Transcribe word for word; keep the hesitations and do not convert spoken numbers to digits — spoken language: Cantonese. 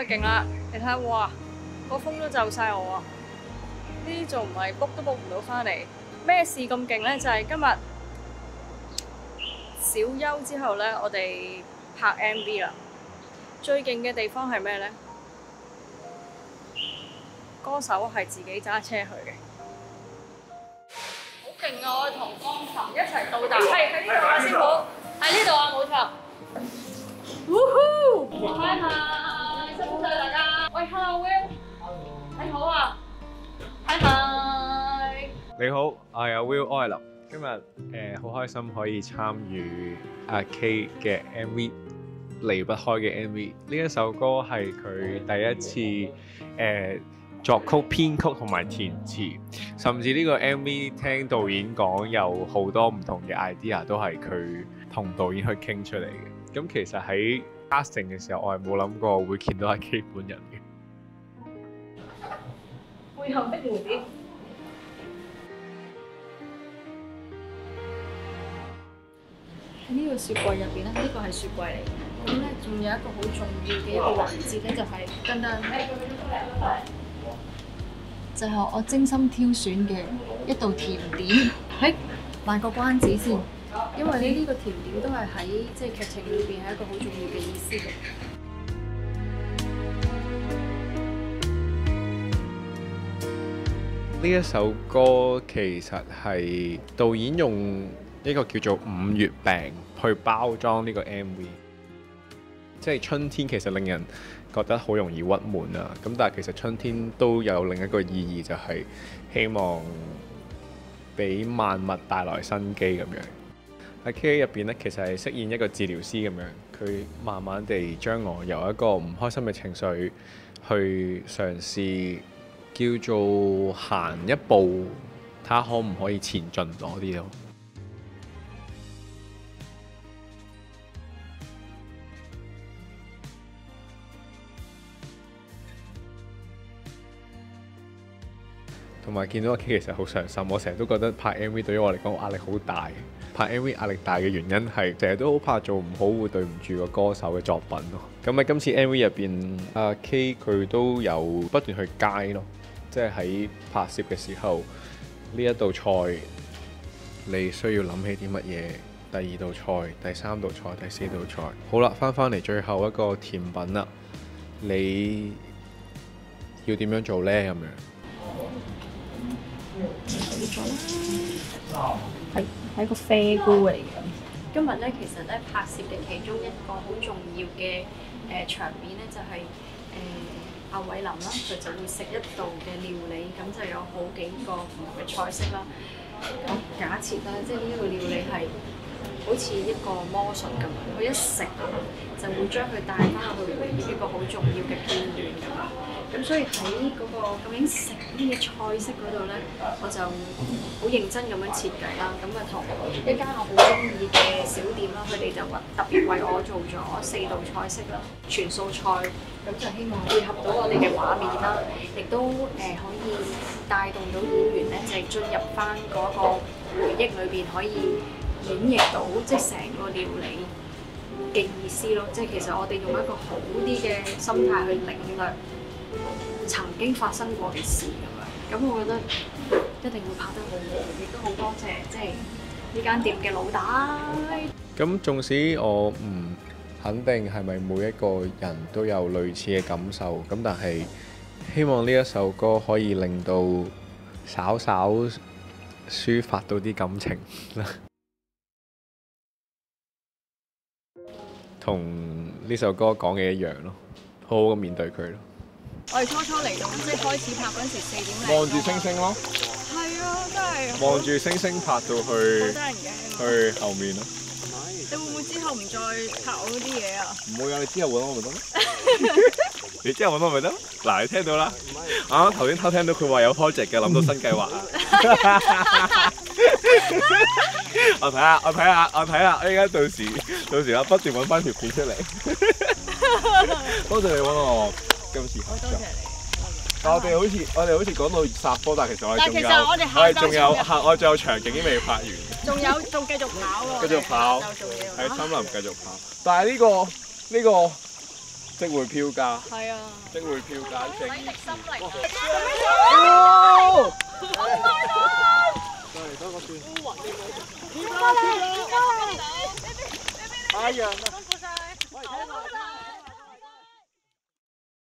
啊勁啦！你睇下，哇，個風都就晒我啊！呢啲仲唔係 book 都 book 唔到翻嚟，咩事咁勁咧？就係、是、今日小休之後咧，我哋拍 M V 啦。最勁嘅地方係咩咧？歌手係自己揸車去嘅，好勁啊！我同鋼琴一齊到達，係喺呢度啊，師傅，喺呢度啊，冇錯。Woohoo！嗨嗨，辛苦晒大家。喂 ，Hello Will，你好啊。嗨嗨。 你好，我係阿 Will 愛林。今日誒好開心可以參與阿 K 嘅 M V， 離不開嘅 M V。呢一首歌係佢第一次誒、呃、作曲、編曲同埋填詞，甚至呢個 M V 聽導演講有好多唔同嘅 idea 都係佢同導演去傾出嚟嘅。咁其實喺 casting 嘅時候，我係冇諗過會見到阿 K 本人嘅。 背後的蝴蝶。喺呢個雪櫃入邊咧，呢個係雪櫃嚟嘅。咁咧，仲有一個好重要嘅一個環節咧，就係噔噔，就係我精心挑選嘅一道甜點。喺賣個關子先，因為咧呢個甜點都係喺即係劇情裏邊係一個好重要嘅意思嘅。 呢一首歌其實係導演用一個叫做五月病去包裝呢個 M V， 即係春天其實令人覺得好容易鬱悶啊。咁但係其實春天都有另一個意義，就係希望俾萬物帶來生機咁樣。喺 K 入邊咧，其實係飾演一個治療師咁樣，佢慢慢地將我由一個唔開心嘅情緒去嘗試叫做行一步，睇下可唔可以前進多啲咯。同埋見到阿 K 其實好上心，我成日都覺得拍 M V 對於我嚟講壓力好大。拍 M V 壓力大嘅原因係成日都好怕做唔好會對唔住個歌手嘅作品咯。咁喺今次 M V 入邊，阿 K 佢都有不斷去街咯，即係喺拍攝嘅時候，呢一道菜你需要諗起啲乜嘢？第二道菜、第三道菜、第四道菜，好啦，翻返嚟最後一個甜品啦，你要點樣做呢？咁樣？ 呢個啦，係係一個啡菇嚟嘅。今日咧，其實咧拍攝嘅其中一個好重要嘅誒、呃、場面咧，就係誒阿偉林啦，佢就會食一道嘅料理，咁就有好幾個唔同嘅菜式啦。咁假設啦，即係呢一個料理係好似一個魔術咁樣，佢一食就會將佢帶翻去回憶一個好重要嘅片段咁樣。咁所以喺嗰個究竟食啲嘅菜式嗰度咧，我就好認真咁樣設計啦。咁啊同一間我好中意嘅小店啦，佢哋就話特別為我做咗四道菜式啦，全素菜。咁就希望配合到我哋嘅畫面啦，亦都誒、呃、可以帶動到演員咧，就係、是、進入翻嗰個回憶裏邊，可以演繹到即係成個料理嘅意思咯。即係其實我哋用一個好啲嘅心態去領略曾經發生過嘅事咁樣，咁我覺得一定會拍得好好，亦都好多謝即係呢間店嘅老大。 咁縱使我唔肯定係咪每一個人都有類似嘅感受，咁但係希望呢一首歌可以令到稍稍抒發到啲感情啦，同呢首歌講嘅一樣咯，好好咁面對佢咯。 我哋初初嚟到即係開始拍嗰陣時四點零， 望住星星咯， 係啊，真係望住星星拍到去好得人驚。 去後面咯。 你會唔會之後唔再拍我嗰啲嘢啊？ 唔會啊！你之後揾我咪得咯。你之後揾我咪得咯。嗱，你聽到啦。啊，頭先偷聽到佢話有 project 嘅，諗到新計劃啊。我睇下，我睇下，我睇下，我而家到時到時我不斷揾翻條片出嚟。多謝你揾我今次合作。 多謝你。 但我哋好似我哋好似講到殺科，但係其實我哋仲有， 但係其實我哋我哋仲有客，我仲有場景已經未拍完。 仲有仲繼續跑喎。 繼續跑， 喺喺森林繼續跑。但係呢個呢個即會票價， 係啊， 即會票價正。 洗滌心靈啊！ 嚟多個轉。 跳啦跳啦！太陽啊！ 辛苦晒！